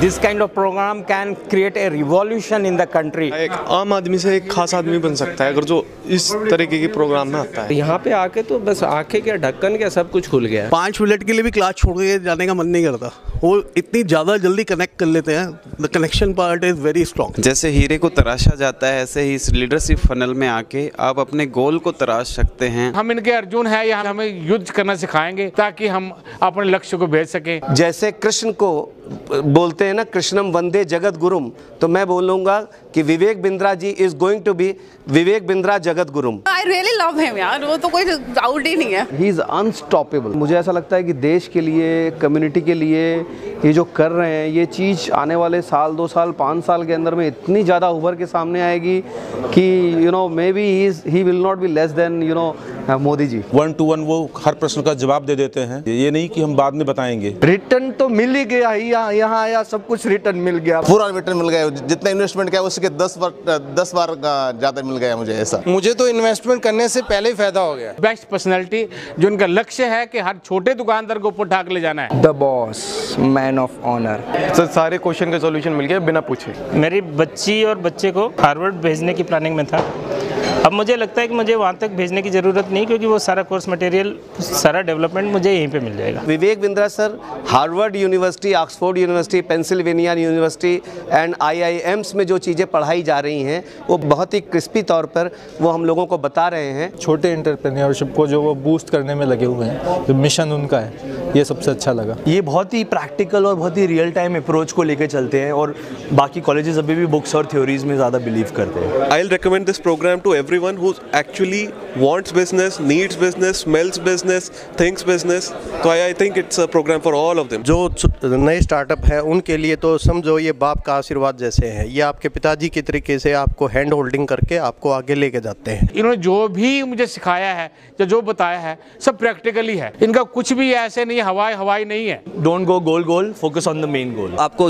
This kind of program can create a revolution in the country. एक आम आदमी से एक खास आदमी बन सकता है अगर जो इस तरीके की प्रोग्राम में आता है। यहाँ पे आके तो बस आंखें क्या ढक्कन क्या सब कुछ खुल गया। 5 मिनट के लिए भी क्लास छोड़ के जाने का मन नहीं करता, वो इतनी ज़्यादा जल्दी कनेक्ट कर लेते हैं। The connection part is very strong. जैसे हीरे को तराशा जाता है ऐसे ही इस लीडरशिप फनल में आके आप अपने गोल को तराश सकते हैं। हम इनके अर्जुन हैं, या हमें युद्ध करना सिखाएंगे ताकि हम अपने लक्ष्य को भेज सकें। जैसे कृष्ण को बोलते हैं ना, कृष्णम वंदे जगत गुरुम, तो मैं बोलूँगा कि Vivek Bindra ji is going to be Vivek Bindra जगत गुरुम। आई रियली लव हिम यार, वो तो कोई डाउट ही नहीं है। He is unstoppable. मुझे ऐसा लगता है कि देश के लिए, कम्युनिटी के लिए ये जो कर रहे हैं, ये चीज़ आने वाले साल, 2 साल, 5 साल के अंदर में इतनी ज़्यादा उभर के सामने आएगी कि may be he will not be less than Modi ji. 1 to 1 वो हर प्रश्न का जवाब दे देते हैं, ये नहीं कि हम बाद में बताएंगे। रिटर्न तो मिल ही गया ही, यहाँ आया सब कुछ रिटर्न मिल गया, पूरा रिटर्न मिल गया। जितना इन्वेस्टमेंट किया उसके 10 बार ज़्यादा मिल गया मुझे। ऐसा मुझे तो इन्वेस्टमेंट करने से पहले ही फायदा हो गया। बेस्ट पर्सनैलिटी जो उनका लक्ष्य है कि हर छोटे दुकानदार को ऊपर उठा के ले जाना है। The boss, man of honour. Sir सारे क्वेश्चन का सॉल्यूशन मिल गया बिना पूछे। मेरी बच्ची और बच्चे को हार्वर्ड भेजने की प्लानिंग में था। अब मुझे लगता है कि मुझे वहाँ तक भेजने की ज़रूरत नहीं, क्योंकि वो सारा कोर्स मटेरियल, सारा डेवलपमेंट मुझे यहीं पे मिल जाएगा। Vivek Bindra sir Harvard university, Oxford university, Pennsylvania university and IIMs में जो चीज़ें पढ़ाई जा रही हैं वो बहुत ही क्रिस्पी तौर पर वो हम लोगों को बता रहे हैं। छोटे एंटरप्रेन्योरशिप को जो वो बूस्ट करने में लगे हुए हैं, जो मिशन उनका है, ये सबसे अच्छा लगा। ये बहुत ही प्रैक्टिकल और बहुत ही रियल टाइम अप्रोच को लेकर चलते हैं, और बाकी कॉलेजेस अभी भी बुक्स और थ्योरीज में ज़्यादा बिलीव करते हैं। I will recommend this program to everyone who actually wants business, needs business, smells business, thinks business. तो I think it's a program for all of them. जो नए स्टार्टअप है उनके लिए तो समझो ये बाप का आशीर्वाद जैसे है। ये आपके पिताजी की तरीके से आपको हैंड होल्डिंग करके आपको आगे लेके जाते हैं। इन्होंने जो भी मुझे सिखाया है या जो बताया है सब प्रैक्टिकली है। इनका कुछ भी ऐसे नहीं हवाई नहीं है। Don't go goal, focus on the main goal. आपको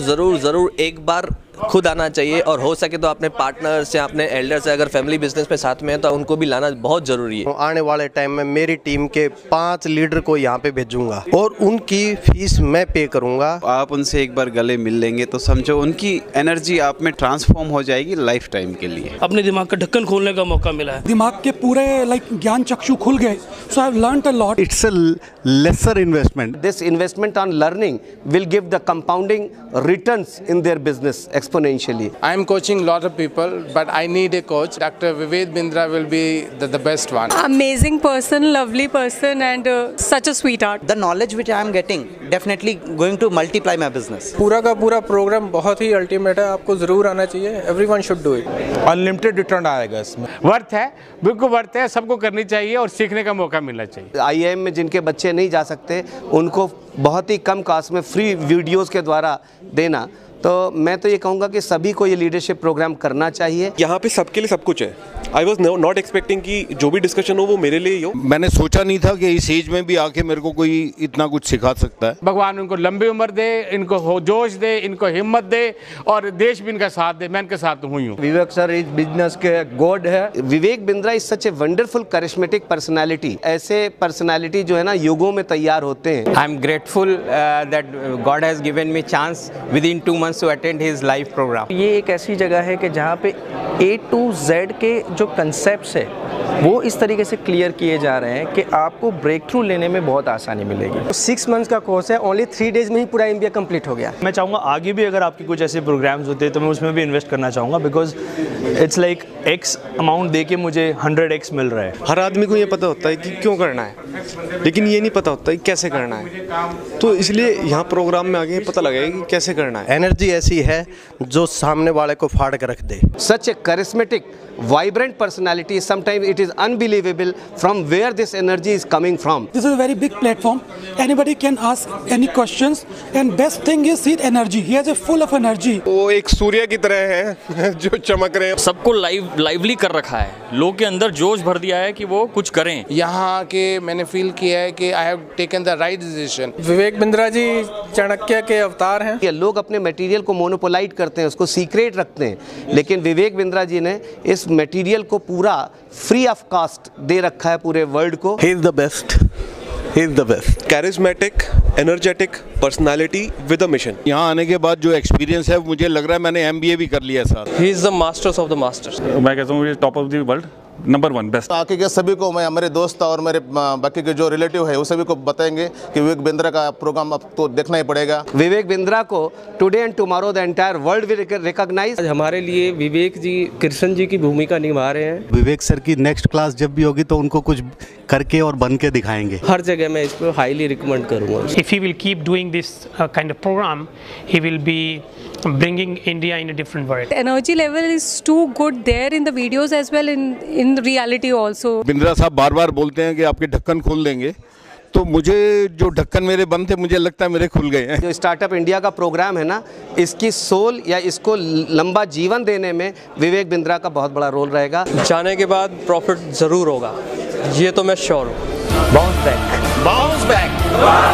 ज़रूर एक बार खुद आना चाहिए, और हो सके तो अपने पार्टनर्स या अपने एल्डर से, अगर फैमिली बिजनेस में साथ में है तो उनको भी लाना बहुत ज़रूरी है। आने वाले टाइम में मेरी टीम के 5 लीडर को यहाँ पे भेजूंगा और उनकी फीस मैं पे करूँगा। आप उनसे एक बार गले मिल लेंगे तो समझो उनकी एनर्जी आप में ट्रांसफॉर्म हो जाएगी लाइफ टाइम के लिए। अपने दिमाग का ढक्कन खोलने का मौका मिला है, दिमाग के पूरे ज्ञान चक्षु खुल गए। So I have learned a lot. It's a lesser investment. This investment on learning will give the compounding returns in their business exponentially. I am coaching lot of people, but I need a coach. Dr. Vivek Bindra will be the best one. Amazing person, lovely person, and such a sweetheart. The knowledge which I am getting definitely going to multiply my business. पूरा का पूरा programme बहुत ही ultimate है, आपको जरूर आना चाहिए। Everyone should do it. Unlimited return आएगा इसमें। वर्थ है, बिल्कुल वर्थ है, सबको करनी चाहिए और सीखने का मौका मिलना चाहिए। IIM में जिनके बच्चे नहीं जा सकते उनको बहुत ही कम कॉस्ट में फ्री वीडियोज़ के द्वारा देना, तो मैं तो ये कहूँगा कि सभी को ये लीडरशिप प्रोग्राम करना चाहिए। यहाँ पे सबके लिए सब कुछ है। आई वॉज नॉट एक्सपेक्टिंग कि जो भी डिस्कशन हो वो मेरे लिए ही हो। मैंने सोचा नहीं था कि इस एज में भी आके मेरे को कोई इतना कुछ सिखा सकता है। भगवान उनको लंबी उम्र दे, इनको जोश दे, इनको हिम्मत दे, और देश भी इनका साथ दे। मैं इनके साथ हुई हूँ। विवेक सर इस बिजनेस के गॉड है। Vivek Bindra is such a wonderful charismatic personality. ऐसे पर्सनालिटी जो है ना युगों में तैयार होते हैं। I am grateful that God has given me chance within 2 months to attend his live program. ये एक ऐसी जगह है कि जहाँ पे A to Z के जो कंसेप्ट्स है वो इस तरीके से क्लियर किए जा रहे हैं कि आपको ब्रेक थ्रू लेने में बहुत आसानी मिलेगी। 6 मंथ्स का कोर्स है, ओनली 3 डेज में ही पूरा MBA कंप्लीट हो गया। मैं चाहूँगा आगे भी अगर आपके कुछ ऐसे प्रोग्राम्स होते हैं तो मैं उसमें भी इन्वेस्ट करना चाहूँगा, because it's like X amount दे के मुझे 100x मिल रहा है। हर आदमी को ये पता होता है कि क्यों करना है, लेकिन ये नहीं पता होता कि कैसे करना है। तो इसलिए यहाँ प्रोग्राम में आगे पता लगेगा कि कैसे करना है। एनर्जी ऐसी है जो सामने वाले को फाड़ कर रख दे। Such a charismatic, vibrant personality. Sometimes it is unbelievable from where this energy is coming from. This is a very big platform. Anybody can ask any questions, and best thing is his energy. He has a full of energy. वो एक सूर्य की तरह है जो चमक रहे हैं। सबको लाइवली कर रखा है, लोग के अंदर जोश भर दिया है कि वो कुछ करें। यहाँ के मैंने फील किया है कि I have taken the right decision. Vivek Bindra ji Chanakya के अवतार हैं। ये लोग अपने मटेरियल को मोनोपोलाइज करते हैं, उसको सीक्रेट रखते हैं, लेकिन विवेक बिंद्रा जी ने इस मटेरियल को पूरा फ्री ऑफ कॉस्ट दे रखा है पूरे वर्ल्ड को। He is the best. He is the best. Charismatic energetic personality with a mission. यहाँ आने के बाद जो एक्सपीरियंस है मुझे लग रहा है मैंने MBA भी कर लिया sir. He is the masters of the masters. मैं कहता हूँ top of the world, number 1 best. आके के सभी को मैं, मेरे दोस्त और मेरे बाकी के जो रिलेटिव है वो सभी को बताएंगे कि विवेक बिंद्रा का प्रोग्राम अब तो देखना ही पड़ेगा। विवेक बिंद्रा को today and tomorrow the entire world will recognise. हमारे लिए विवेक जी कृष्ण जी की भूमिका निभा रहे हैं। विवेक सर की नेक्स्ट क्लास जब भी होगी तो उनको कुछ करके और बन के दिखाएंगे। हर जगह मैं इसको हाईली रिकमेंड करूँगा। If he will keep doing this kind of program, he will be bringing India in a different world. Energy level is too good there in the videos as well in reality also. Bindra साहब बार बार बोलते हैं कि आपके ढक्कन खोल देंगे, तो मुझे जो ढक्कन मेरे बंद थे मुझे लगता है मेरे खुल गए हैं। जो स्टार्टअप इंडिया का प्रोग्राम है ना, इसकी सोल या इसको लंबा जीवन देने में विवेक बिंद्रा का बहुत बड़ा रोल रहेगा। जाने के बाद प्रॉफिट ज़रूर होगा, ये तो मैं श्योर हूँ। Bounce back. Bounce back.